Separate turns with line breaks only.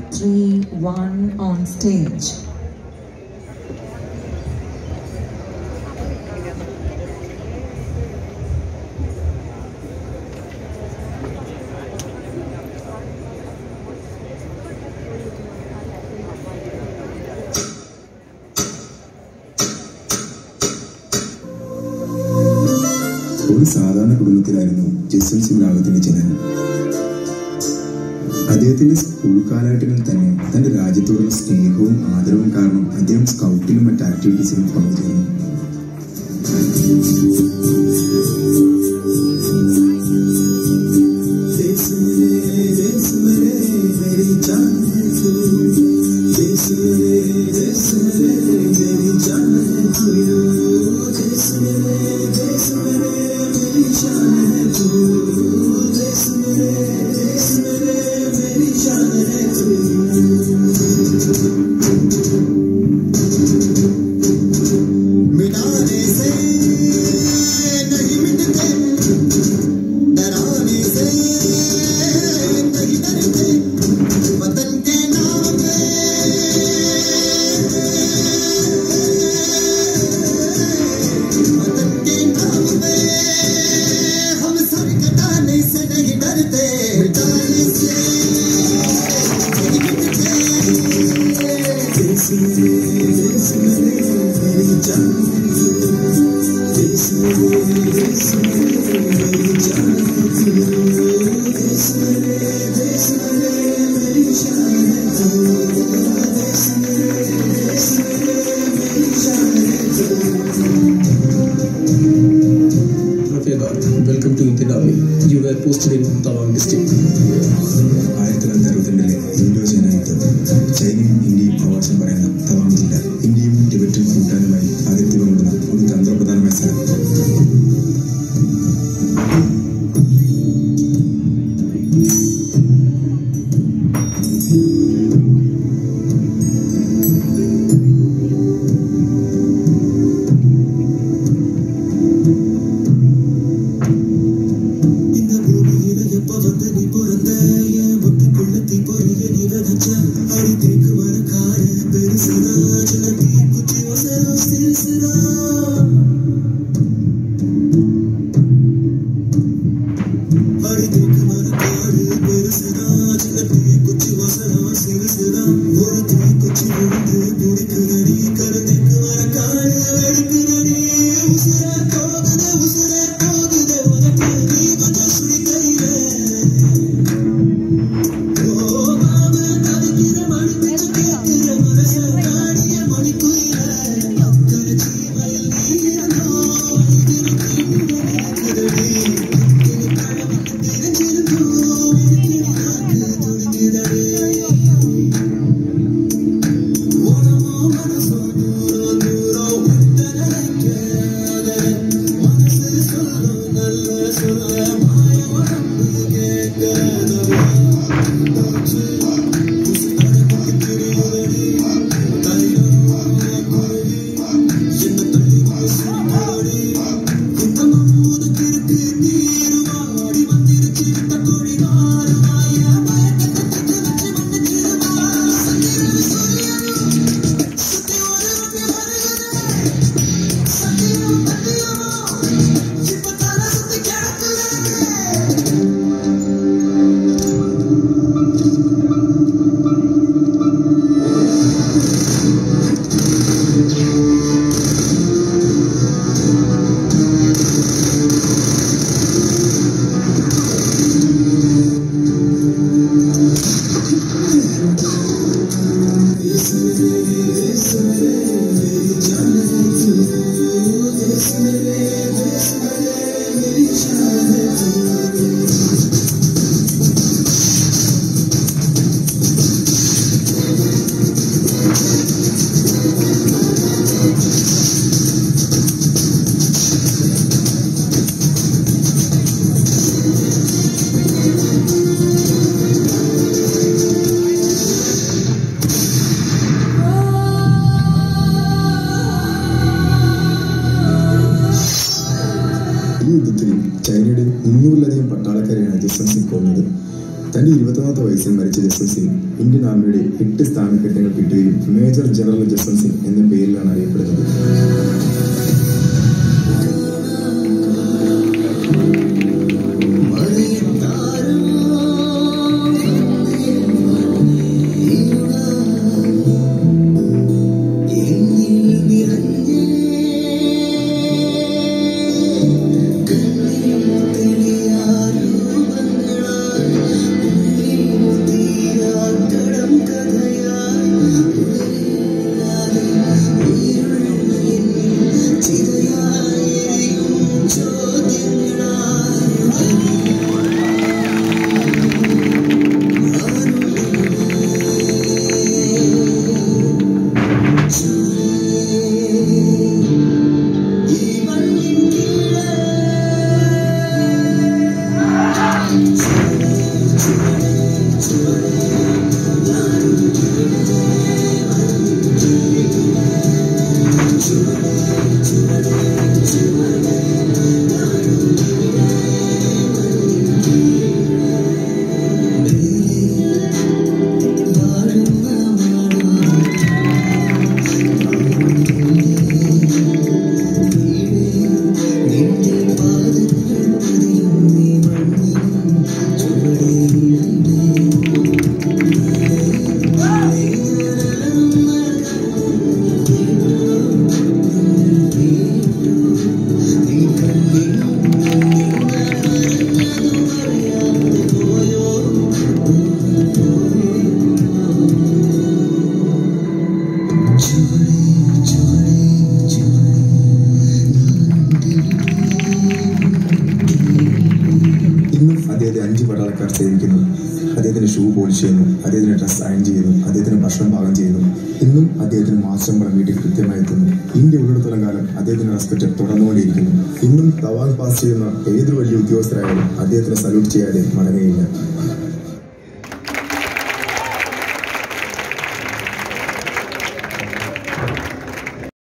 3, 1 on stage.
ഒരു സാധാരണ കുടുംബത്തിലായിരുന്നു ജസ്വന്ത് രാവത്തിന്റെ ജനനം. അദ്ദേഹത്തിന്റെ സ്കൂൾ കാലഘട്ടങ്ങളിൽ തന്നെ തന്റെ രാജ്യത്തോടുള്ള സ്നേഹവും ആദരവും കാരണം അദ്ദേഹം സ്കൗട്ടിലും മറ്റ് ആക്ടിവിറ്റീസിലും പങ്കുചേർന്നു.
Welcome to Indian Army. You were posted in Tawang district.
1962 Indo China യുദ്ധത്തിൽ ചൈനയും ഇന്ത്യയും അവകാശം പറയുന്ന തവാങ് ജില്ല ഇന്ത്യയും ടിബറ്റും ഭൂട്ടാനുമായി അതിർത്തി പങ്കിടുന്ന ഒരു തന്ത്രപ്രധാനമായ സ്ഥലം. ഇന്ത്യൻ ആർമിയുടെ 8 സ്ഥാനക്കയറ്റങ്ങൾ കിട്ടുകയും മേജർ ജനറൽ ജസ്റ്റിസ് എന്ന പേരിലാണ് അറിയപ്പെടുന്നത്. അദ്ദേഹത്തെ 5 പട്ടാളക്കാർ സേവിക്കുന്നു. അദ്ദേഹത്തിന് ഷൂ പോളിഷ് ചെയ്യുന്നു, അദ്ദേഹത്തിന് ഡ്രസ് അയൺ ചെയ്യുന്നു, അദ്ദേഹത്തിന് ഭക്ഷണം പാകം ചെയ്യുന്നു. ഇന്നും അദ്ദേഹത്തിന് മാസമ്പളം വീട്ടിൽ കൃത്യമായി എത്തുന്നു. ഇന്ത്യ ഉള്ളിടത്തോളം കാലം അദ്ദേഹത്തിന്റെ റെസ്പെക്ട് തുടർന്നുകൊണ്ടിരിക്കുന്നു. ഇന്നും തവാങ് പാസ് ചെയ്യുന്ന ഏതൊരു വലിയ ഉദ്യോഗസ്ഥരായാലും അദ്ദേഹത്തിന് സല്യൂട്ട് ചെയ്യാതെ മടങ്ങുകയില്ല.